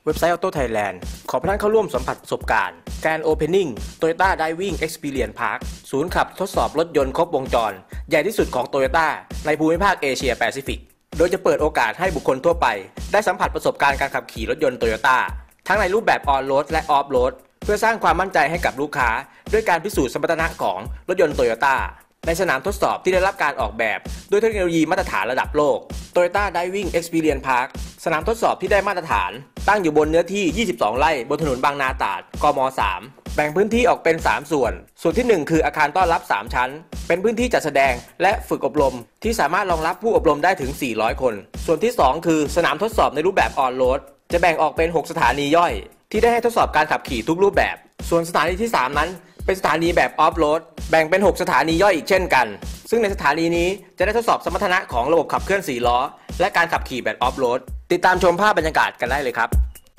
เว็บไซต์ Auto Thailand ขอพนักเข้าร่วมสัมผัสประสบการณ์การ Opening Toyota Driving Experience Park ศูนย์ขับทดสอบรถยนต์ครบวงจรใหญ่ที่สุดของ Toyota ในภูมิภาคเอเชียแปซิฟิกโดยจะเปิดโอกาสให้บุคคลทั่วไปได้สัมผัสประสบการณ์การขับขี่รถยนต์ Toyota ทั้งในรูปแบบ On-road และ Off-road เพื่อสร้างความมั่นใจให้กับลูกค้าด้วยการพิสูจน์สมรรถนะของรถยนต์ Toyota ในสนามทดสอบที่ได้รับการออกแบบด้วยเทคโนโลยีมาตรฐานระดับโลก Toyota Driving Experience Park สนามทดสอบที่ได้มาตรฐานตั้งอยู่บนเนื้อที่ 22 ไร่บนถนนบางนาตราด กม. 3 แบ่งพื้นที่ออกเป็น 3 ส่วนที่ 1 คืออาคารต้อนรับ 3 ชั้น เป็นพื้นที่จัดแสดงและฝึกอบรมที่สามารถรองรับผู้อบรมได้ถึง 400 คน ส่วนที่ 2 คือสนามทดสอบในรูปแบบ On-road จะแบ่งออกเป็น 6 สถานีย่อยที่ได้ให้ทดสอบการขับขี่ทุกรูปแบบ ส่วนสถานีที่ 3 นั้นเป็นสถานีแบบ Off-road แบ่งเป็น 6 สถานีย่อยอีกเช่นกันซึ่งในสถานีนี้จะได้ทดสอบสมรรถนะของระบบขับเคลื่อน4ล้อและการขับขี่แบบ Off-road ติดตามชมภาพบรรยากาศกันได้เลยครับ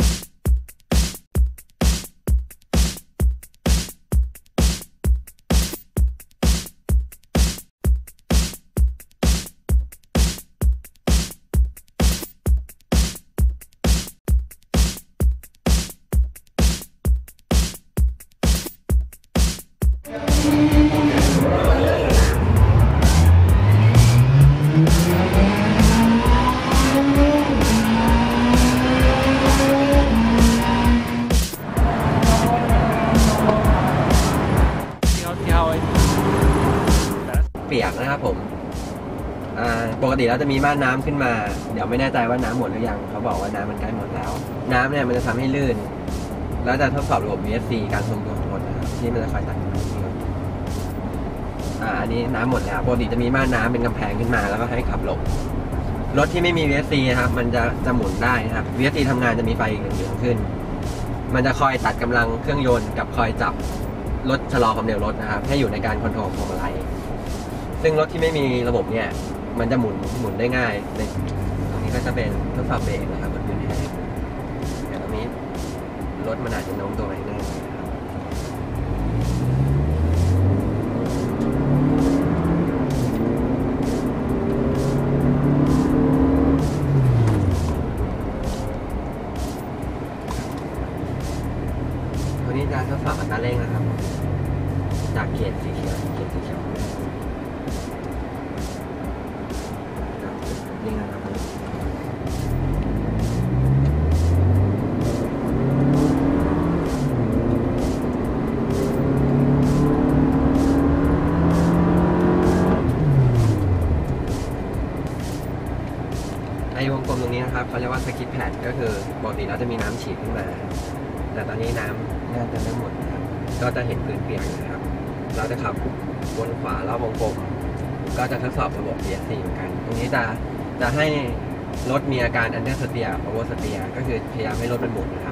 เปียกนะครับผมปกติแล้วจะมีม่านน้ำขึ้นมาเดี๋ยวไม่แน่ใจว่าน้ำหมดหรือยังเขาบอกว่าน้ำมันใกล้หมดแล้วน้ำเนี่ยมันจะทำให้ลื่นแล้วจะทดสอบระบบ VSC การทรงตัวของรถนะครับที่มันจะคอยตัดอันนี้น้ำหมดแล้วปกติจะมีม่านน้ำเป็นกำแพงขึ้นมาแล้วก็ให้ขับหลบรถที่ไม่มี VSC นะครับมันจะหมุนได้นะครับ VSC ทำงานจะมีไฟเหลืองๆขึ้นมันจะคอยตัดกำลังเครื่องยนต์กับคอยจับรถชะลอความเร็วรถนะครับให้อยู่ในการคอนโทรลพวงมาลัยซึ่งรถที่ไม่มีระบบเนี่ยมันจะหมุนได้ง่ายในตรงนี้ก็จะเป็นทดสอบเบรกนะครับบนพื้นแห้งแต่ตรงนี้รถมันอาจจะโน้มตัวไปได้ตัวนี้จะทดสอบอัตราเร่งนะครับจากเกียร์สีเขียวนี่นะครับไอ้วงกลมตรงนี้นะครับเขาเรียกว่าสกิปแพดก็คือปกติเราจะมีน้ำฉีดขึ้นมาแต่ตอนนี้น้ำน่าจะไม่หมดนะครับก็จะเห็นพื้นเปียกนะครับเราจะขับวนขวารอบวงกลมก็จะทดสอบระบบ VSC เหมือนกันตรงนี้จะให้รถมีอาการ under steer over steer ก็คือพยายามให้รถมันหมุนนะครับ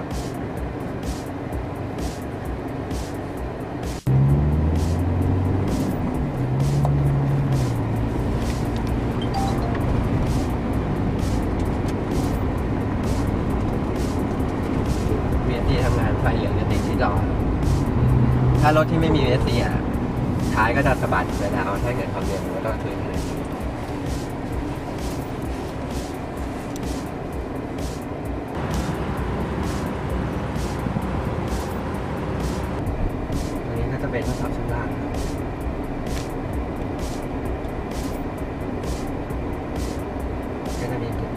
VSC ทำงานไฟเหลืองจะติดที่จอถ้ารถที่ไม่มี VSC ท้ายก็จะสะบัดเวลาเอาถ้าเกิดความเร็วมันก็คืนเลยอันนี้ก็จะเป็นทดสอบชั้นล่างก็จะมีจุด